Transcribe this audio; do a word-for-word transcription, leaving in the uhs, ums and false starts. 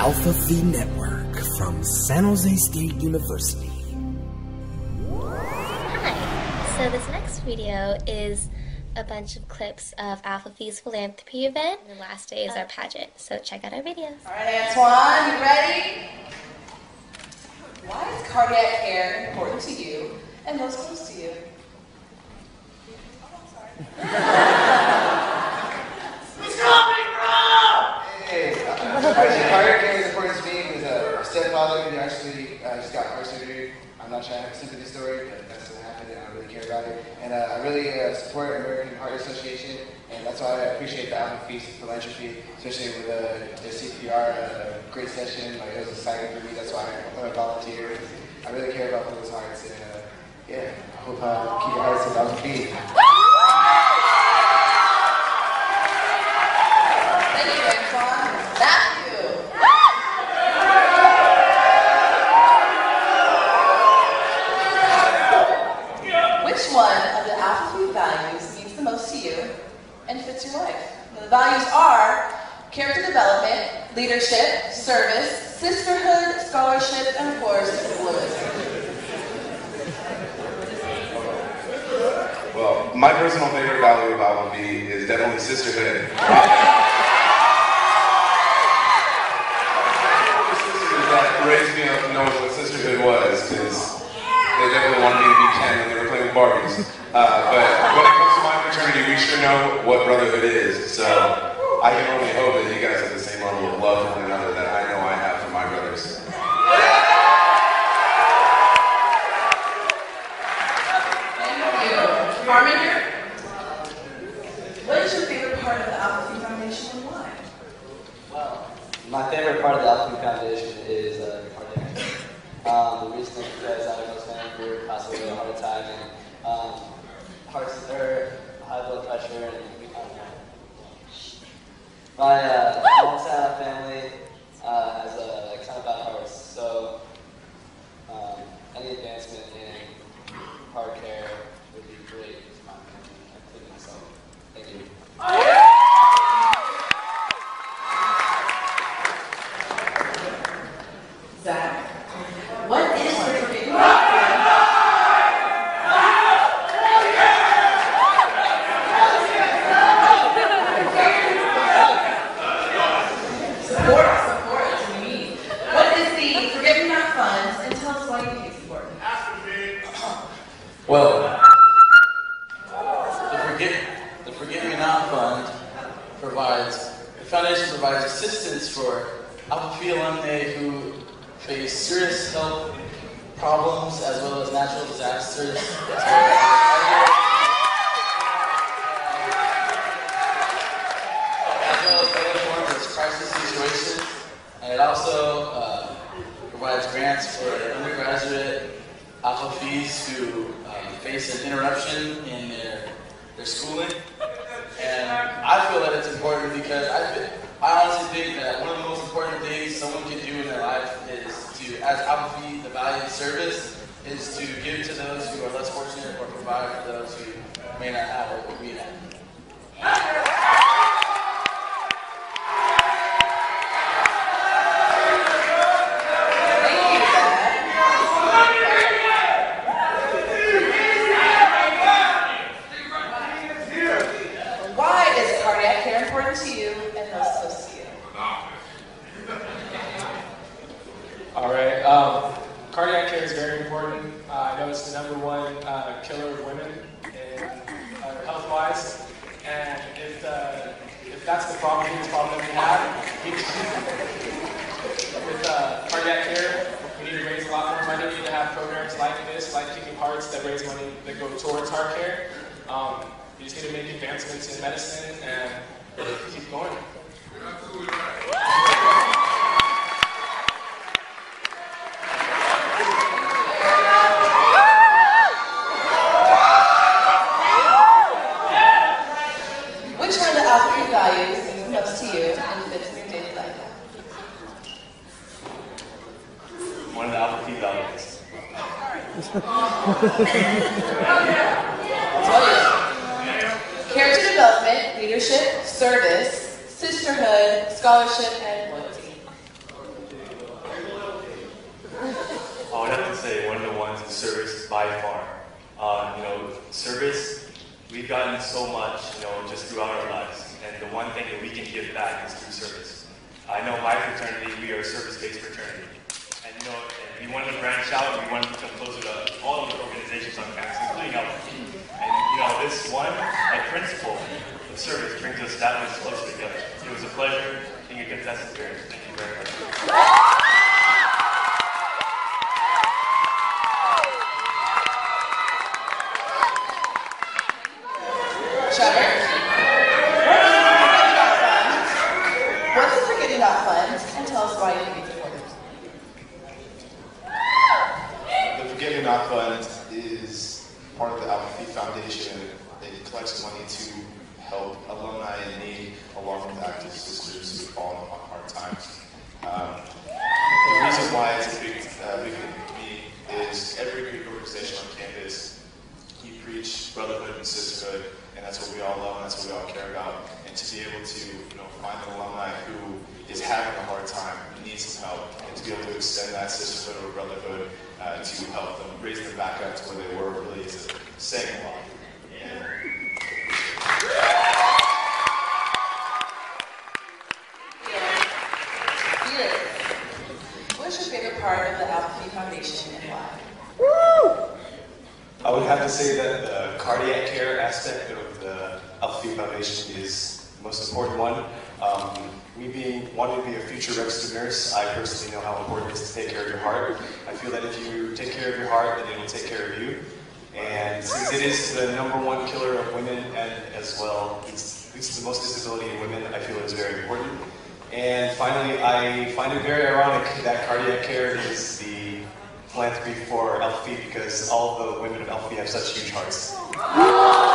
Phi Network from San Jose State University. Hi, so this next video is a bunch of clips of Alpha Phi's philanthropy event. The last day is our pageant, so check out our videos. All right, Antoine, you ready? Why is cardiac care important to you and most close to you? What's coming, bro? Hey, actually, cardiac care is important to me because uh, my stepfather, he actually uh, just got heart surgery. I'm not trying to have a sympathy story, but that's what happened, and I really care about it. And uh, I really uh, support American Heart Association, and that's why I appreciate the Alpha Phi philanthropy, especially with uh, the C P R, uh, great session. Like, it was exciting for me. That's why I volunteered. I really care about people's hearts, and uh, yeah, I hope I keep your hearts with Alpha Phi. Thank you, Antoine. Matthew. Which one of the Alpha Phi values means the most to you and fits your life? Now, the values are character development, leadership, service, sisterhood, scholarship, and of course, fluidity. Well, my personal favorite value of Alpha Phi is definitely sisterhood. That raised me up knowing what sisterhood was, because they definitely wanted me to be Ken when they were playing with Barbies. Uh, but when it comes to my fraternity, we sure know what brotherhood is. So I can only hope that you guys have the same level of love for one another that I know I have for my brothers. Carmen here. What is your favorite part of the Alpha Phi Foundation and why? Well, my favorite part of the Alpha Phi Foundation is uh, cardiac care. Um, the reason is because I was family group, passed away with a heart attack, and um, hearts or high blood pressure, and um, my uh, whole side of family uh, has a like, kind of bad hearts, so um, any advancement in heart care would be great for my family, including myself. Thank you. Zach, what is your favorite? Support, support is me. What is the Forget Me Not Fund, and tell us why you think it's important. Well, the Forget, the Forget Me Not Fund provides, the foundation provides assistance for Alpha Phi alumni who face serious health problems as well as natural disasters. As well as other forms of crisis situations. And it also uh, provides grants for undergraduate Alpha Phis who um, face an interruption in their, their schooling. And I feel that it's important because I feel, I honestly think that one of the most important things someone can do in their life is to, as Alpha Phi, the value of service, is to give to those who are less fortunate or provide for those who may not have what we have. Why is cardiac care important to you and most close to you? All right. Um, cardiac care is very important. Uh, I know it's the number one uh, killer of women in, uh, health-wise. And if, uh, if that's the problem, the problem that we have, we with uh, cardiac care, we need to raise a lot more money. We need to have programs like this, like Keeping Hearts, that raise money that go towards heart care. Um, we just need to make advancements in medicine and keep going. You're absolutely right. Which one of the Alpha Phi values means most to you and fits in your daily life? One of the Alpha Phi values. I'll tell you. Character development, leadership, service, sisterhood, scholarship, and loyalty. is service by far. Um, you know, service, we've gotten so much, you know, just throughout our lives. And the one thing that we can give back is through service. I know my fraternity, we are a service-based fraternity. And you know, and we wanted to branch out and we wanted to come closer to all of the organizations on campus, including Alpha Phi. And you know, this one, like principle of service brings us that much closer together. It was a pleasure being a contestant here. Thank you very much. And tell us why you think it's important. The Forget Me Not Fund is part of the Alpha Phi Foundation. It collects money to help alumni in need, along with active sisters who fall on hard times. Um, the reason why it's a big, uh, big thing for me is every Greek organization on campus, you preach brotherhood and sisterhood, and that's what we all love, and that's what we all care about. And to be able to, you know, find an alumni who is having a hard time, needs some help, and to be able to extend that sisterhood or brotherhood uh, to help them, raise them back up to where they were, really is saying a lot. And What's your favorite part of the Alpha Phi Foundation and why? I would have to say that the cardiac care aspect of the Alpha Phi Foundation is the most important one. Um, me being wanting to be a future registered nurse, I personally know how important it is to take care of your heart. I feel that if you take care of your heart, then it will take care of you. And since it is the number one killer of women, and as well, it's, it's the most disability in women, I feel it's very important. And finally, I find it very ironic that cardiac care is the philanthropy for Alpha Phi because all the women of Alpha Phi have such huge hearts.